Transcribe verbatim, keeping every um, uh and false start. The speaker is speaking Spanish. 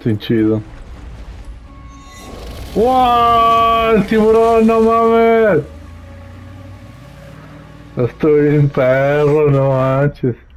Sí, chido. ¡Wow! ¡El tiburón, no mames! Estoy bien perro, no manches.